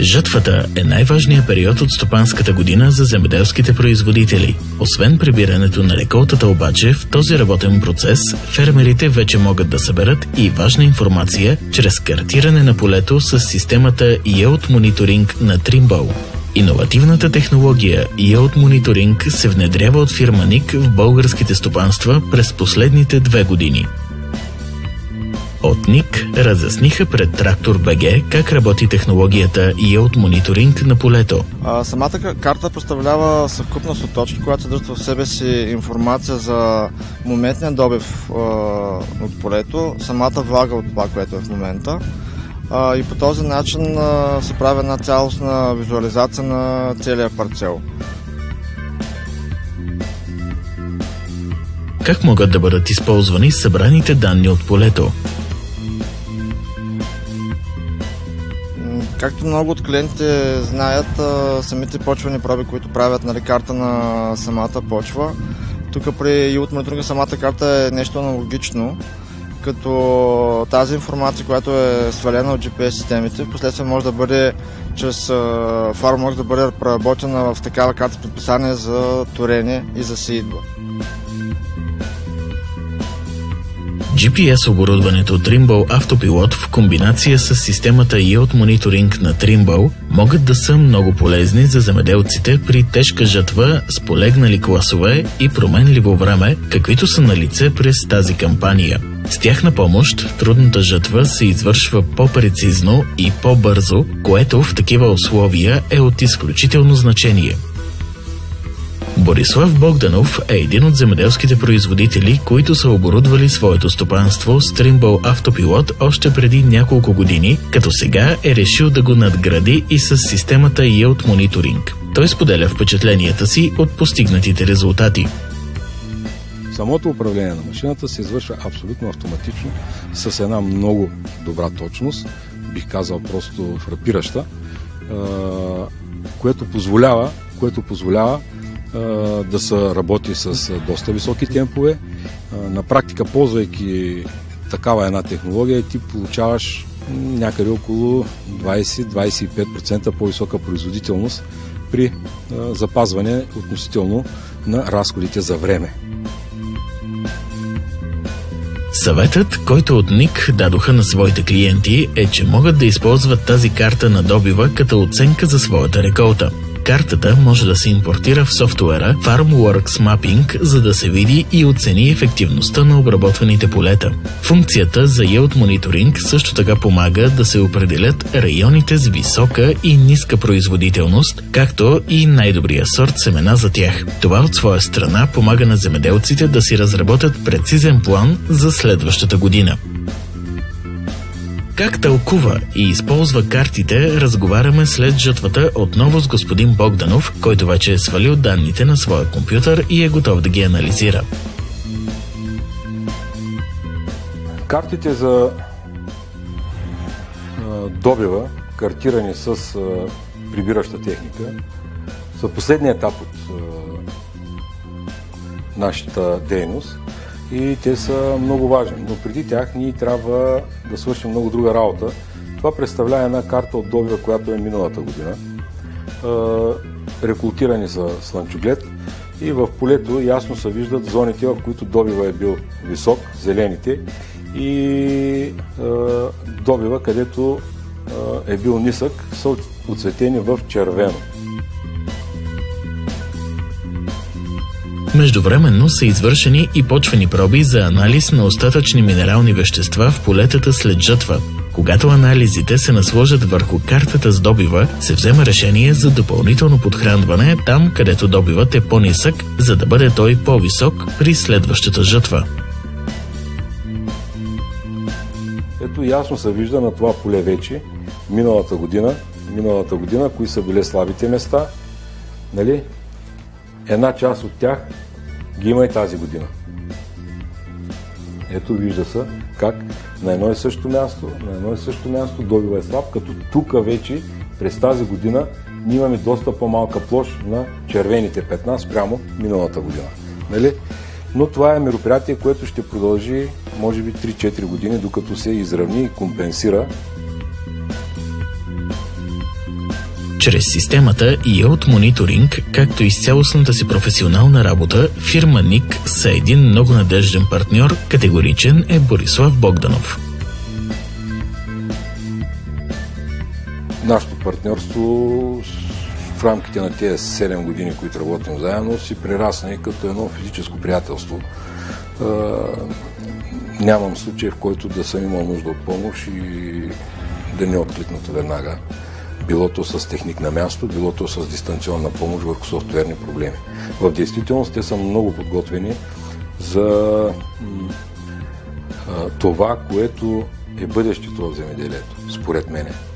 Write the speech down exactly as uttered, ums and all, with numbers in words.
Жатвата е най-важният период от стопанската година за земеделските производители. Освен прибирането на реколтата обаче, в този работен процес фермерите вече могат да съберат и важна информация чрез картиране на полето с системата Yield Monitoring на Trimble. Иновативната технология Yield Monitoring се внедрява от фирма Ник в българските стопанства през последните две години. От Ник разясниха пред Трактор БГ как работи технологията Yield Monitoring на полето. А, самата карта представлява съвкупност от точки, която съдържат в себе си информация за моментния добив а, от полето, самата влага от това, което е в момента. А, и по този начин а, се прави една цялостна визуализация на целия парцел. Как могат да бъдат използвани събраните данни от полето? Както много от клиентите знаят, самите почвени проби, които правят, нали, карта на самата почва. Тук при Yield Monitoring самата карта е нещо аналогично, като тази информация, която е свалена от джи пи ес системите, впоследствие може да бъде чрез фарм може да бъде преработена в такава карта с предписание за торение и за сеидба. джи пи ес оборудването Trimble Автопилот в комбинация с системата Yield Monitoring на Trimble могат да са много полезни за земеделците при тежка жатва с полегнали класове и променливо време, каквито са на лице през тази кампания. С тяхна помощ трудната жатва се извършва по-прецизно и по-бързо, което в такива условия е от изключително значение. Борислав Богданов е един от земеделските производители, които са оборудвали своето стопанство с Trimble Автопилот още преди няколко години, като сега е решил да го надгради и с системата Yield Monitoring. Той споделя впечатленията си от постигнатите резултати. Самото управление на машината се извършва абсолютно автоматично, с една много добра точност, бих казал просто фрапираща, което позволява, което позволява да се работи с доста високи темпове. На практика, ползвайки такава една технология, ти получаваш някъде около двайсет до двайсет и пет процента по-висока производителност при запазване относително на разходите за време. Съветът, който от Ник дадоха на своите клиенти, е, че могат да използват тази карта на добива като оценка за своята реколта. Картата може да се импортира в софтуера FarmWorks Mapping, за да се види и оцени ефективността на обработваните полета. Функцията за Yield Monitoring също така помага да се определят районите с висока и ниска производителност, както и най-добрия сорт семена за тях. Това от своя страна помага на земеделците да си разработят прецизен план за следващата година. Как тълкува и използва картите, разговаряме след жатвата отново с господин Богданов, който вече е свалил данните на своя компютър и е готов да ги анализира. Картите за добива, картирани с прибираща техника, са последният етап от нашата дейност. И те са много важни, но преди тях ние трябва да свършим много друга работа. Това представлява една карта от добива, която е миналата година. Е, рекултирани са слънчоглед и в полето ясно се виждат зоните, в които добива е бил висок, зелените, и е, добива, където е, е бил нисък, са оцветени в червено. Междувременно са извършени и почвени проби за анализ на остатъчни минерални вещества в полетата след жатва. Когато анализите се насложат върху картата с добива, се взема решение за допълнително подхранване там, където добивът е по-нисък, за да бъде той по-висок при следващата жатва. Ето ясно се вижда на това поле вече миналата година, миналата година, кои са били слабите места, нали? Една част от тях ги има и тази година. Ето вижда се как на едно и също място, на едно и също място добива е слаб, като тук вече през тази година ние имаме доста по-малка площ на червените петна спрямо миналата година. Нали? Но това е мероприятие, което ще продължи може би три-четири години, докато се изравни и компенсира. Чрез системата Yield Monitoring, както и с цялостната си професионална работа, фирма ник са един много надежден партньор, категоричен е Борислав Богданов. Нашето партньорство в рамките на тези седем години, които работим заедно, си прерасна и като едно физическо приятелство. Нямам случай, в който да съм имал нужда от помощ и да не откликната веднага. Било то с техник на място, било то с дистанционна помощ върху софтуерни проблеми. В действителност те са много подготвени за това, което е бъдещето в земеделието, според мене.